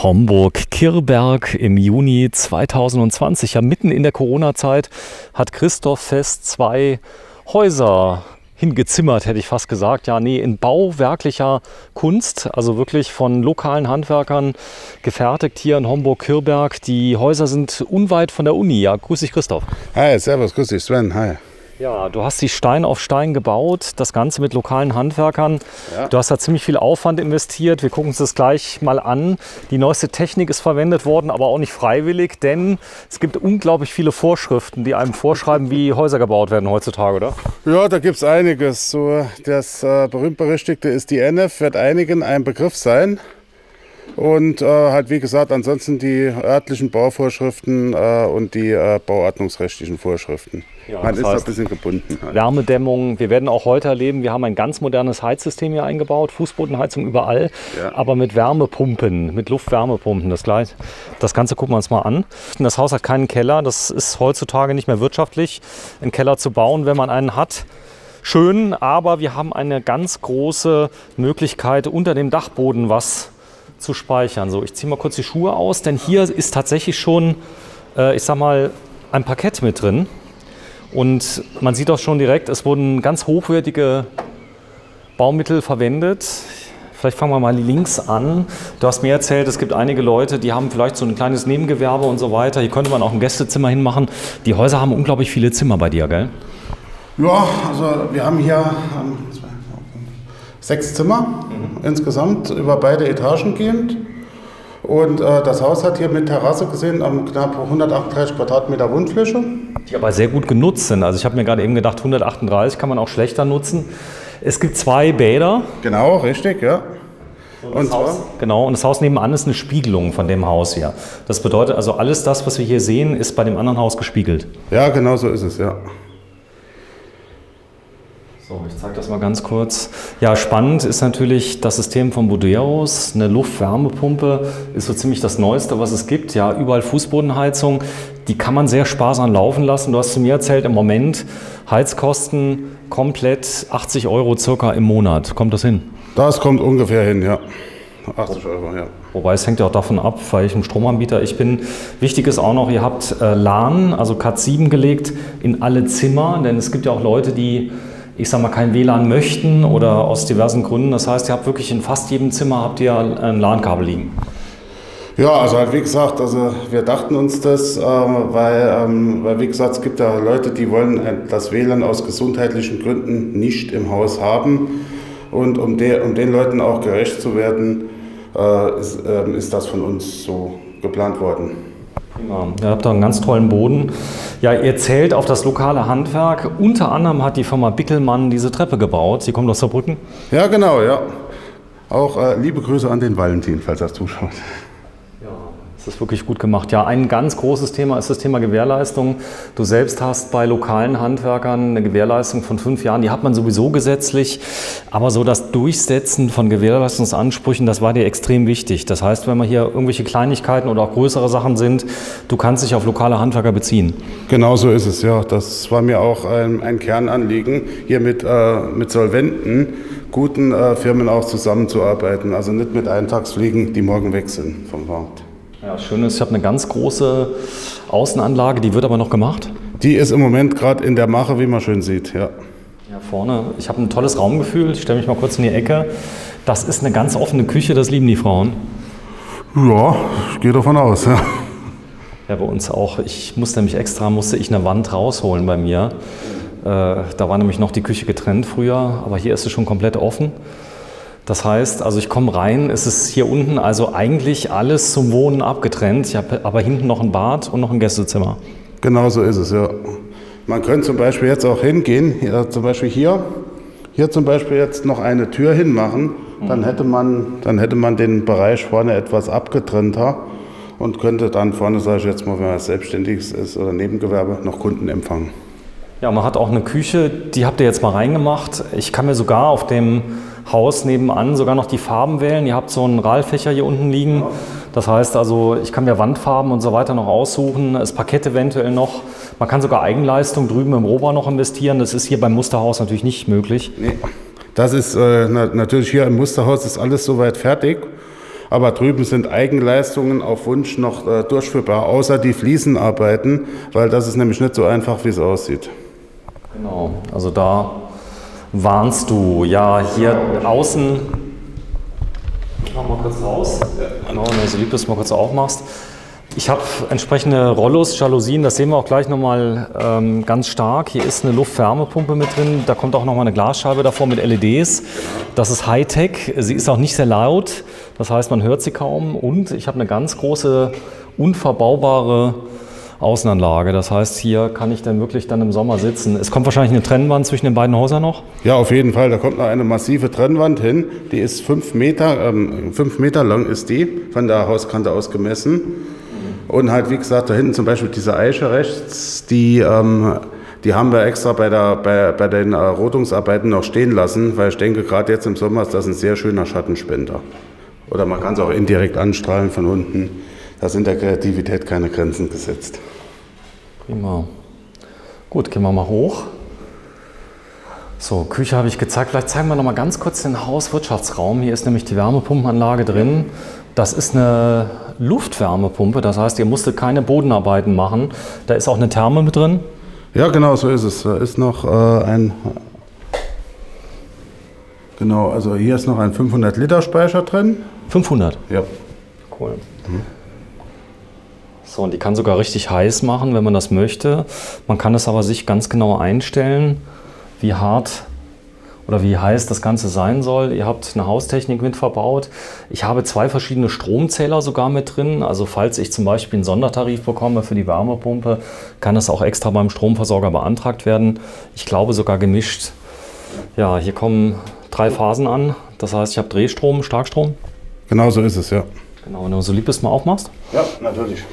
Homburg-Kirberg im Juni 2020. Ja, mitten in der Corona-Zeit hat Christoph Fest zwei Häuser hingezimmert, hätte ich fast gesagt. Ja, nee, in bauwerklicher Kunst, also wirklich von lokalen Handwerkern gefertigt hier in Homburg-Kirberg. Die Häuser sind unweit von der Uni. Ja, grüß dich, Christoph. Hi, servus, grüß dich, Sven. Hi. Ja, du hast die Stein auf Stein gebaut, das Ganze mit lokalen Handwerkern. Ja. Du hast da ziemlich viel Aufwand investiert. Wir gucken uns das gleich mal an. Die neueste Technik ist verwendet worden, aber auch nicht freiwillig, denn es gibt unglaublich viele Vorschriften, die einem vorschreiben, wie Häuser gebaut werden heutzutage, oder? Ja, da gibt es einiges. So, das berühmt-berüchtigte ist die NF, wird einigen ein Begriff sein. Und halt, wie gesagt, ansonsten die örtlichen Bauvorschriften und die bauordnungsrechtlichen Vorschriften. Ja, Man das ist da ein heißt, bisschen gebunden. Halt. Wärmedämmung, wir werden auch heute erleben, wir haben ein ganz modernes Heizsystem hier eingebaut, Fußbodenheizung überall, Ja. aber mit Wärmepumpen, mit Luftwärmepumpen. Das Ganze gucken wir uns mal an. Das Haus hat keinen Keller, das ist heutzutage nicht mehr wirtschaftlich, einen Keller zu bauen, wenn man einen hat. Schön, aber wir haben eine ganz große Möglichkeit, unter dem Dachboden was zu speichern. So, ich ziehe mal kurz die Schuhe aus, denn hier ist tatsächlich schon, ich sag mal, ein Parkett mit drin. Und man sieht auch schon direkt, es wurden ganz hochwertige Baumittel verwendet. Vielleicht fangen wir mal links an. Du hast mir erzählt, es gibt einige Leute, die haben vielleicht so ein kleines Nebengewerbe und so weiter. Hier könnte man auch ein Gästezimmer hinmachen. Die Häuser haben unglaublich viele Zimmer bei dir, gell? Ja, also wir haben hier 6 Zimmer insgesamt über beide Etagen gehend. Und das Haus hat hier mit Terrasse gesehen knapp 138 Quadratmeter Wohnfläche. Die aber sehr gut genutzt sind. Also ich habe mir gerade eben gedacht, 138 kann man auch schlechter nutzen. Es gibt 2 Bäder. Genau, richtig, ja. Und zwar? Genau, und das Haus nebenan ist eine Spiegelung von dem Haus hier. Das bedeutet also, alles das, was wir hier sehen, ist bei dem anderen Haus gespiegelt. Ja, genau so ist es, ja. So, ich zeige das mal ganz kurz. Ja, spannend ist natürlich das System von Buderus. Eine Luftwärmepumpe ist so ziemlich das Neueste, was es gibt. Ja, überall Fußbodenheizung. Die kann man sehr sparsam laufen lassen. Du hast zu mir erzählt, im Moment Heizkosten komplett 80 € circa im Monat. Kommt das hin? Das kommt ungefähr hin, ja. 80 €, ja. Wobei es hängt ja auch davon ab, weil ich ein Stromanbieter ich bin. Wichtig ist auch noch, ihr habt LAN, also Cat 7 gelegt in alle Zimmer. Denn es gibt ja auch Leute, die, ich sag mal, kein WLAN möchten oder aus diversen Gründen. Das heißt, ihr habt wirklich in fast jedem Zimmer habt ihr ein LAN-Kabel liegen. Ja, also halt wie gesagt, also wir dachten uns das, weil wie gesagt, es gibt ja Leute, die wollen das WLAN aus gesundheitlichen Gründen nicht im Haus haben. Und um den Leuten auch gerecht zu werden, ist das von uns so geplant worden. Prima. Ihr habt da einen ganz tollen Boden. Ja, ihr zählt auf das lokale Handwerk. Unter anderem hat die Firma Bickelmann diese Treppe gebaut. Sie kommt aus Saarbrücken. Ja, genau, ja. Auch liebe Grüße an den Valentin, falls er zuschaut. Ja, das ist wirklich gut gemacht. Ja, ein ganz großes Thema ist das Thema Gewährleistung. Du selbst hast bei lokalen Handwerkern eine Gewährleistung von 5 Jahren. Die hat man sowieso gesetzlich. Aber so das Durchsetzen von Gewährleistungsansprüchen, das war dir extrem wichtig. Das heißt, wenn mal hier irgendwelche Kleinigkeiten oder auch größere Sachen sind, du kannst dich auf lokale Handwerker beziehen. Genau so ist es, ja. Das war mir auch ein Kernanliegen, hier mit solventen, guten Firmen auch zusammenzuarbeiten. Also nicht mit Eintagsfliegen, die morgen weg sind vom Markt. Ja, das Schöne ist, ich habe eine ganz große Außenanlage, die wird aber noch gemacht. Die ist im Moment gerade in der Mache, wie man schön sieht, ja. Ja, vorne. Ich habe ein tolles Raumgefühl. Ich stelle mich mal kurz in die Ecke. Das ist eine ganz offene Küche, das lieben die Frauen. Ja, ich gehe davon aus, ja. Ja, bei uns auch. Musste ich eine Wand rausholen bei mir. Da war nämlich noch die Küche getrennt früher, aber hier ist es schon komplett offen. Das heißt, also ich komme rein, es ist hier unten also eigentlich alles zum Wohnen abgetrennt. Ich habe aber hinten noch ein Bad und noch ein Gästezimmer. Genau so ist es, ja. Man könnte zum Beispiel jetzt auch hingehen, zum Beispiel hier zum Beispiel jetzt noch eine Tür hinmachen, dann hätte man den Bereich vorne etwas abgetrennter und könnte dann vorne, sage ich jetzt mal, wenn man selbstständig ist oder Nebengewerbe, noch Kunden empfangen. Ja, man hat auch eine Küche, die habt ihr jetzt mal reingemacht. Ich kann mir sogar auf dem Haus nebenan sogar noch die Farben wählen. Ihr habt so einen Rahlfächer hier unten liegen. Das heißt also, ich kann mir Wandfarben und so weiter noch aussuchen, das Parkett eventuell noch. Man kann sogar Eigenleistung drüben im Rohbau noch investieren. Das ist hier beim Musterhaus natürlich nicht möglich. Nee. Das ist natürlich hier im Musterhaus ist alles soweit fertig. aber drüben sind Eigenleistungen auf Wunsch noch durchführbar, außer die Fliesenarbeiten, weil das ist nämlich nicht so einfach, wie es aussieht. Genau, also da warnst du, ja, hier außen, ich mach mal kurz raus, genau, wenn du so lieb bist, mal kurz aufmachst. Ich habe entsprechende Rollos, Jalousien, das sehen wir auch gleich nochmal ganz stark. Hier ist eine Luftwärmepumpe mit drin, da kommt auch nochmal eine Glasscheibe davor mit LEDs. Das ist Hightech, sie ist auch nicht sehr laut, das heißt, man hört sie kaum. Und ich habe eine ganz große, unverbaubare Außenanlage. Das heißt, hier kann ich dann wirklich dann im Sommer sitzen. Es kommt wahrscheinlich eine Trennwand zwischen den beiden Häusern noch? Ja, auf jeden Fall. Da kommt noch eine massive Trennwand hin. Die ist 5 Meter lang ist die, von der Hauskante aus gemessen. Und halt, wie gesagt, da hinten zum Beispiel diese Eiche rechts, die haben wir extra bei den Rotungsarbeiten noch stehen lassen, weil ich denke, gerade jetzt im Sommer ist das ein sehr schöner Schattenspender. Oder man kann es auch indirekt anstrahlen von unten. Da sind der Kreativität keine Grenzen gesetzt. Prima. Gut, gehen wir mal hoch. So, Küche habe ich gezeigt. Vielleicht zeigen wir noch mal ganz kurz den Hauswirtschaftsraum. Hier ist nämlich die Wärmepumpenanlage drin. Das ist eine Luftwärmepumpe, das heißt, ihr musstet keine Bodenarbeiten machen. Da ist auch eine Therme mit drin. Ja, genau, so ist es. Da ist noch genau, also hier ist noch ein 500 Liter Speicher drin. 500? Ja. Cool. So, und die kann sogar richtig heiß machen, wenn man das möchte. Man kann es aber sich ganz genau einstellen, wie hart oder wie heiß das Ganze sein soll. Ihr habt eine Haustechnik mit verbaut. Ich habe 2 verschiedene Stromzähler sogar mit drin. Also falls ich zum Beispiel einen Sondertarif bekomme für die Wärmepumpe, kann das auch extra beim Stromversorger beantragt werden. Ich glaube sogar gemischt. Ja, hier kommen 3 Phasen an. Das heißt, ich habe Drehstrom, Starkstrom. Genau so ist es, ja. Genau, wenn du so lieb bist, mal aufmachst. Ja, natürlich.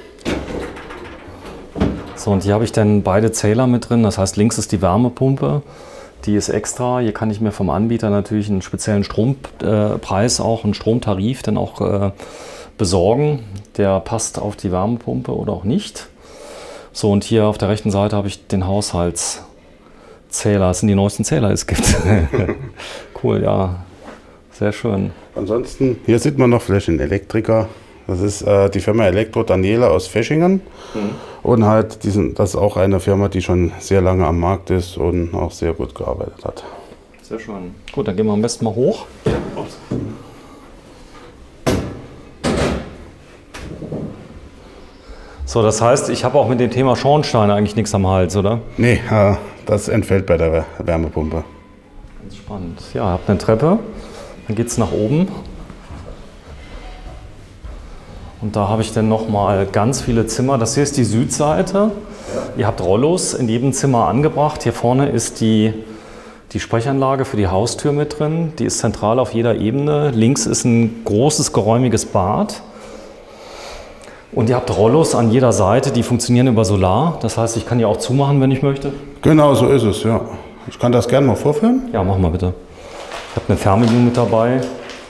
So, und hier habe ich dann beide Zähler mit drin. Das heißt, links ist die Wärmepumpe. Die ist extra. Hier kann ich mir vom Anbieter natürlich einen speziellen Strompreis, auch einen Stromtarif dann auch besorgen. Der passt auf die Wärmepumpe oder auch nicht. So, und hier auf der rechten Seite habe ich den Haushaltszähler. Das sind die neuesten Zähler, die es gibt. Cool, ja. Sehr schön. Ansonsten, hier sieht man noch vielleicht einen Elektriker. Das ist die Firma Elektro Daniela aus Feschingen. Und halt, das ist auch eine Firma, die schon sehr lange am Markt ist und auch sehr gut gearbeitet hat. Sehr schön. Gut, dann gehen wir am besten mal hoch. So, das heißt, ich habe auch mit dem Thema Schornstein eigentlich nichts am Hals, oder? Nee, das entfällt bei der Wärmepumpe. Ganz spannend. Ja, ihr habt eine Treppe, dann geht es nach oben. Und da habe ich dann nochmal ganz viele Zimmer. Das hier ist die Südseite. Ja. Ihr habt Rollos in jedem Zimmer angebracht. Hier vorne ist die Sprechanlage für die Haustür mit drin. Die ist zentral auf jeder Ebene. Links ist ein großes, geräumiges Bad. Und ihr habt Rollos an jeder Seite, die funktionieren über Solar. Das heißt, ich kann die auch zumachen, wenn ich möchte. Genau, so ist es, ja. Ich kann das gerne mal vorführen. Ja, mach mal bitte. Ich habe eine Fernbedienung mit dabei.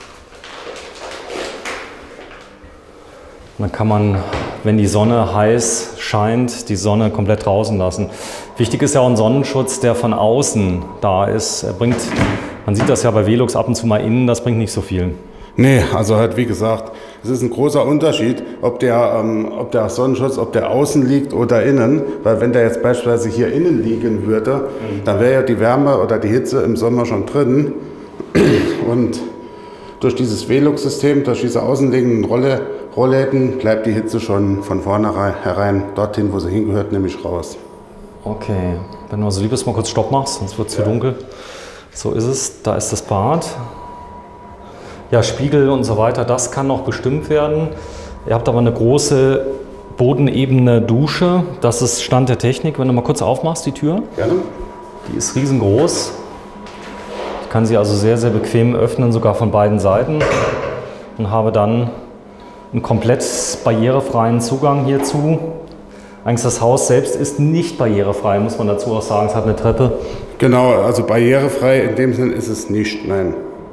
Dann kann man, wenn die Sonne heiß scheint, die Sonne komplett draußen lassen. Wichtig ist ja auch ein Sonnenschutz, der von außen da ist. Man sieht das ja bei Velux ab und zu mal innen, das bringt nicht so viel. Nee, also halt wie gesagt, es ist ein großer Unterschied, ob der Sonnenschutz, ob der außen liegt oder innen. Weil wenn der jetzt beispielsweise hier innen liegen würde, dann wäre ja die Wärme oder die Hitze im Sommer schon drin. Und durch dieses Velux-System, durch diese außenliegenden Rollläden bleibt die Hitze schon von vornherein dorthin, wo sie hingehört, nämlich raus. Okay, wenn du so lieb bist, mal kurz Stopp machst, sonst wird es zu dunkel. So ist es, da ist das Bad. Ja, Spiegel und so weiter, das kann noch bestimmt werden. Ihr habt aber eine große bodenebene Dusche, das ist Stand der Technik. Wenn du mal kurz aufmachst, die Tür. Gerne. Die ist riesengroß. Ich kann sie also sehr, sehr bequem öffnen, sogar von beiden Seiten. Und habe dann einen komplett barrierefreien Zugang hierzu. Eigentlich das Haus selbst ist nicht barrierefrei, muss man dazu auch sagen. Es hat eine Treppe. Genau, also barrierefrei in dem Sinn ist es nicht, nein.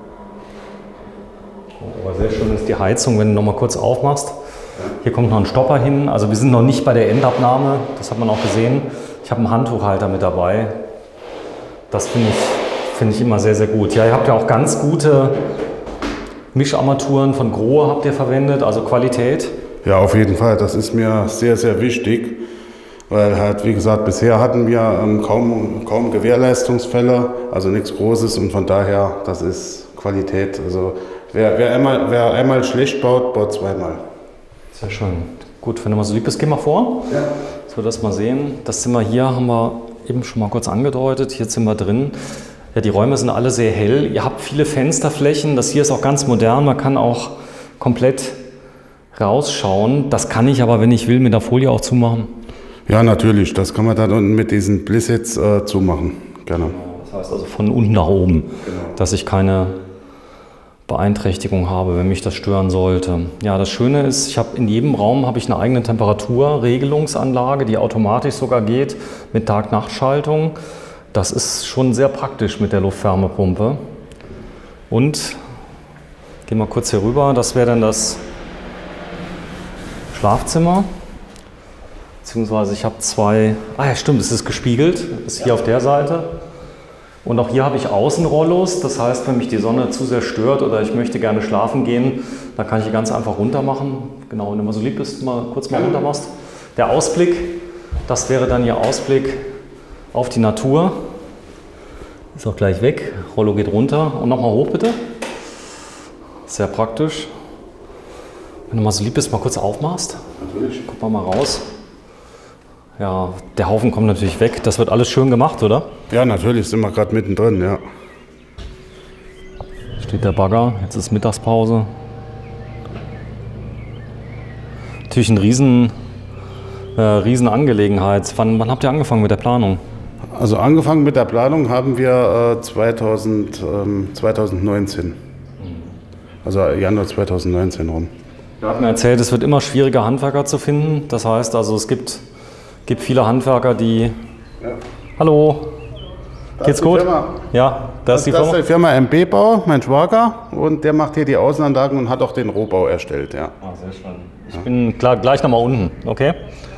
Aber sehr schön ist die Heizung, wenn du noch mal kurz aufmachst. Hier kommt noch ein Stopper hin. Also wir sind noch nicht bei der Endabnahme, das hat man auch gesehen. Ich habe einen Handtuchhalter mit dabei. Das finde ich immer sehr, sehr gut. Ja, ihr habt ja auch ganz gute Mischarmaturen von Grohe habt ihr verwendet, also Qualität? Ja, auf jeden Fall. Das ist mir sehr, sehr wichtig, weil halt, wie gesagt, bisher hatten wir kaum Gewährleistungsfälle, also nichts Großes und von daher, das ist Qualität. Also wer einmal schlecht baut, baut zweimal. Sehr schön. Gut, wenn du mal so lieb bist, geh mal vor. Ja. Dass wir das mal sehen. Das Zimmer hier haben wir eben schon mal kurz angedeutet. Hier sind wir drin. Ja, die Räume sind alle sehr hell. Ihr habt viele Fensterflächen. Das hier ist auch ganz modern. Man kann auch komplett rausschauen. Das kann ich aber, wenn ich will, mit der Folie auch zumachen. Ja, natürlich. Das kann man dann unten mit diesen Blissets zumachen. Gerne. Das heißt also von unten nach oben, Genau. dass ich keine Beeinträchtigung habe, wenn mich das stören sollte. Ja, das Schöne ist, in jedem Raum habe ich eine eigene Temperaturregelungsanlage, die automatisch sogar geht mit Tag-Nacht-Schaltung. Das ist schon sehr praktisch mit der Luftwärmepumpe. Und gehen wir kurz hier rüber, das wäre dann das Schlafzimmer. Beziehungsweise ich habe zwei, ja stimmt, es ist gespiegelt, ist hier auf der Seite. Und auch hier habe ich Außenrollos, das heißt, wenn mich die Sonne zu sehr stört oder ich möchte gerne schlafen gehen, dann kann ich hier ganz einfach runter machen. Genau, wenn du mal so lieb bist, kurz mal runter machst. Der Ausblick, das wäre dann Ihr Ausblick auf die Natur. Ist auch gleich weg, Rollo geht runter und nochmal hoch bitte. Sehr praktisch. Wenn du mal so lieb bist, mal kurz aufmachst. Natürlich. Guck mal raus. Ja, der Haufen kommt natürlich weg. Das wird alles schön gemacht, oder? Ja, natürlich sind wir gerade mittendrin, ja. Steht der Bagger, jetzt ist Mittagspause. Natürlich eine riesen Angelegenheit. Wann habt ihr angefangen mit der Planung? Also angefangen mit der Planung haben wir 2019. Also Januar 2019 rum. Wir hatten erzählt, es wird immer schwieriger, Handwerker zu finden. Das heißt also, es gibt viele Handwerker, die... Ja. Hallo, geht's gut? Firma. Ja, das ist die Das Firma. ist die Firma MB Bau, mein Schwager, und der macht hier die Außenanlagen und hat auch den Rohbau erstellt. Ja. Ah, sehr schön. Ich bin gleich nochmal unten, okay?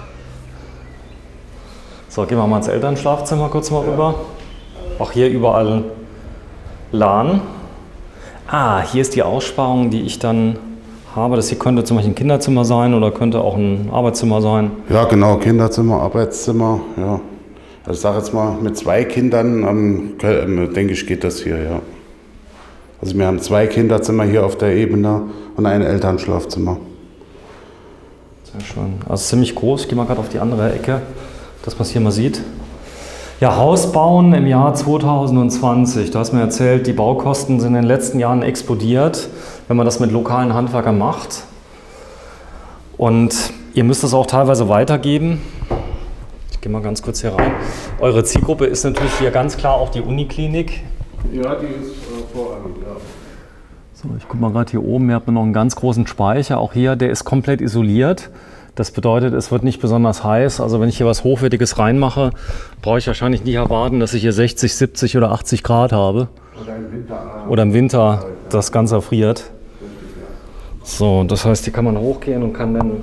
So, gehen wir mal ins Elternschlafzimmer kurz mal rüber. Auch hier überall LAN. Ah, hier ist die Aussparung, die ich dann habe. Das hier könnte zum Beispiel ein Kinderzimmer sein oder könnte auch ein Arbeitszimmer sein. Ja, genau, Kinderzimmer, Arbeitszimmer, ja. Also ich sage jetzt mal, mit 2 Kindern, denke ich, geht das hier, ja. Also wir haben 2 Kinderzimmer hier auf der Ebene und ein Elternschlafzimmer. Sehr schön. Also ziemlich groß. Ich gehe mal gerade auf die andere Ecke, dass man es hier mal sieht. Ja, Haus bauen im Jahr 2020. Du hast mir erzählt, die Baukosten sind in den letzten Jahren explodiert, wenn man das mit lokalen Handwerkern macht. Und ihr müsst es auch teilweise weitergeben. Ich gehe mal ganz kurz hier rein. Eure Zielgruppe ist natürlich hier ganz klar auch die Uniklinik. Ja, die ist vor allem, ja. So, ich gucke mal gerade hier oben, hier habt ihr noch einen ganz großen Speicher. Auch hier, der ist komplett isoliert. Das bedeutet, es wird nicht besonders heiß. Also wenn ich hier was Hochwertiges reinmache, brauche ich wahrscheinlich nicht erwarten, dass ich hier 60, 70 oder 80 Grad habe. Oder im Winter das Ganze erfriert. So, das heißt, hier kann man hochgehen und kann dann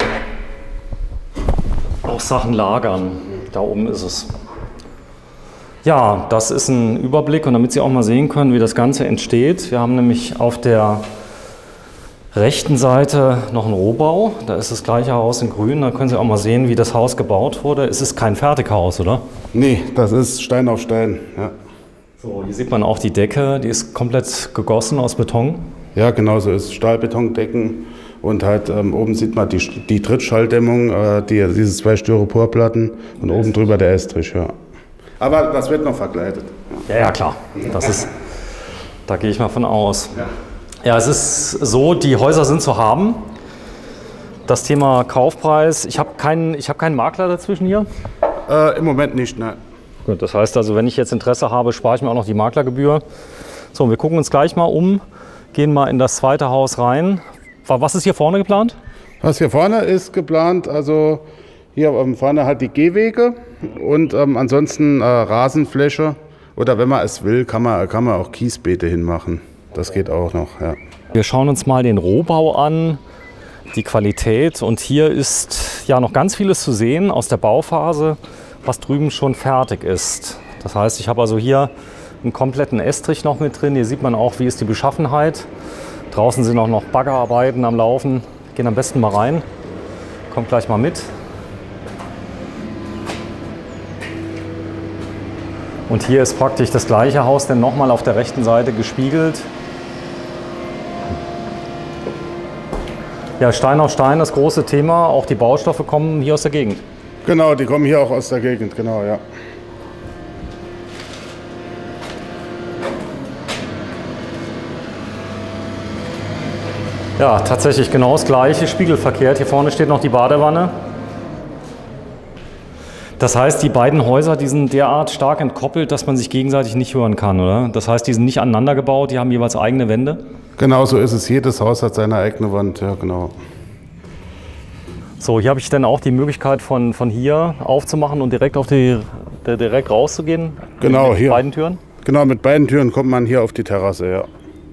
auch Sachen lagern. Da oben ist es. Ja, das ist ein Überblick und damit Sie auch mal sehen können, wie das Ganze entsteht. Wir haben nämlich auf der rechten Seite noch einen Rohbau. Da ist das gleiche Haus in grün. Da können Sie auch mal sehen, wie das Haus gebaut wurde. Es ist kein Fertighaus, oder? Nee, das ist Stein auf Stein, ja. So, hier sieht man auch die Decke. Die ist komplett gegossen aus Beton. Ja, genau so ist Stahlbetondecken und halt oben sieht man die Trittschalldämmung, diese 2 Styroporplatten und oben drüber der Estrich, ja. Aber das wird noch verkleidet. Ja, klar. Da gehe ich mal von aus. Ja, es ist so, die Häuser sind zu haben. Das Thema Kaufpreis, ich habe keinen Makler dazwischen hier. Im Moment nicht, nein. Gut, das heißt also, wenn ich jetzt Interesse habe, spare ich mir auch noch die Maklergebühr. So, wir gucken uns gleich mal um, gehen mal in das zweite Haus rein. Was ist hier vorne geplant? Was hier vorne ist geplant, also hier vorne halt die Gehwege und ansonsten Rasenfläche. Oder wenn man es will, kann man auch Kiesbeete hinmachen. Das geht auch noch, ja. Wir schauen uns mal den Rohbau an, die Qualität. Und hier ist ja noch ganz vieles zu sehen aus der Bauphase, was drüben schon fertig ist. Das heißt, ich habe also hier einen kompletten Estrich noch mit drin. Hier sieht man auch, wie ist die Beschaffenheit. Draußen sind auch noch Baggerarbeiten am Laufen. Gehen am besten mal rein. Kommt gleich mal mit. Und hier ist praktisch das gleiche Haus, denn nochmal auf der rechten Seite gespiegelt. Ja, Stein auf Stein, das große Thema. Auch die Baustoffe kommen hier aus der Gegend. Genau, die kommen hier auch aus der Gegend, genau, ja. Ja, tatsächlich genau das gleiche, spiegelverkehrt. Hier vorne steht noch die Badewanne. Das heißt, die beiden Häuser, die sind derart stark entkoppelt, dass man sich gegenseitig nicht hören kann, oder? Das heißt, die sind nicht aneinander gebaut, die haben jeweils eigene Wände? Genau so ist es. Jedes Haus hat seine eigene Wand, ja genau. So, hier habe ich dann auch die Möglichkeit von hier aufzumachen und direkt direkt rauszugehen? Genau, mit hier. Beiden Türen? Genau, mit beiden Türen kommt man hier auf die Terrasse, ja.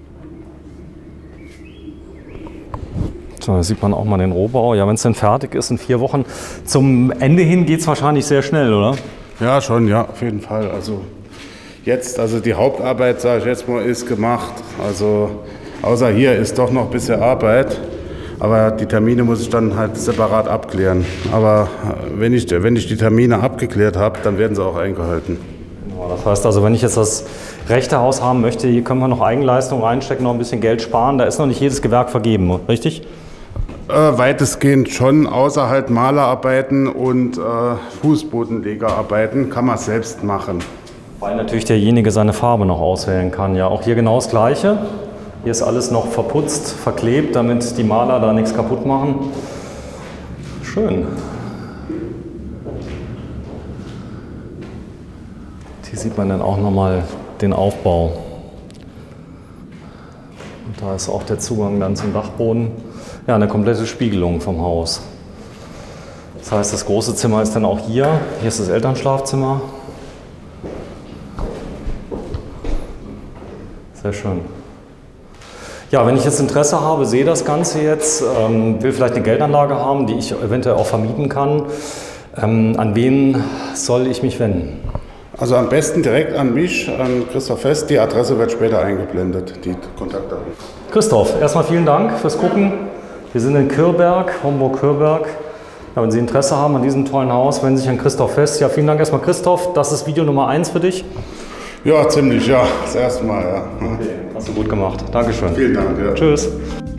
So, da sieht man auch mal den Rohbau. Ja, wenn es dann fertig ist in 4 Wochen. Zum Ende hin geht es wahrscheinlich sehr schnell, oder? Ja, schon, ja, auf jeden Fall. Also jetzt, also die Hauptarbeit, sage ich jetzt mal, ist gemacht. Also außer hier ist doch noch ein bisschen Arbeit. Aber die Termine muss ich dann halt separat abklären. Aber wenn ich die Termine abgeklärt habe, dann werden sie auch eingehalten. Genau, das heißt also, wenn ich jetzt das rechte Haus haben möchte, hier können wir noch Eigenleistung reinstecken, noch ein bisschen Geld sparen. Da ist noch nicht jedes Gewerk vergeben, richtig? Weitestgehend schon, außer halt Malerarbeiten und Fußbodenlegerarbeiten kann man selbst machen. Weil natürlich derjenige seine Farbe noch auswählen kann. Ja, auch hier genau das Gleiche. Hier ist alles noch verputzt, verklebt, damit die Maler da nichts kaputt machen. Schön. Hier sieht man dann auch nochmal den Aufbau. Und da ist auch der Zugang dann zum Dachboden. Ja, eine komplette Spiegelung vom Haus. Das heißt, das große Zimmer ist dann auch hier. Hier ist das Elternschlafzimmer. Sehr schön. Ja, wenn ich jetzt Interesse habe, sehe das Ganze jetzt, will vielleicht eine Geldanlage haben, die ich eventuell auch vermieten kann. An wen soll ich mich wenden? Also am besten direkt an mich, an Christoph Fest. Die Adresse wird später eingeblendet, die Kontaktdaten. Christoph, erstmal vielen Dank fürs Gucken. Wir sind in Kürberg, Homburg-Kürberg. Ja, wenn Sie Interesse haben an diesem tollen Haus, wenden Sie sich an Christoph Fest. Ja, vielen Dank erstmal, Christoph. Das ist Video Nummer 1 für dich. Ja, ziemlich, ja. Das erste Mal, ja. Okay, hast du gut gemacht. Dankeschön. Vielen Dank, ja. Tschüss.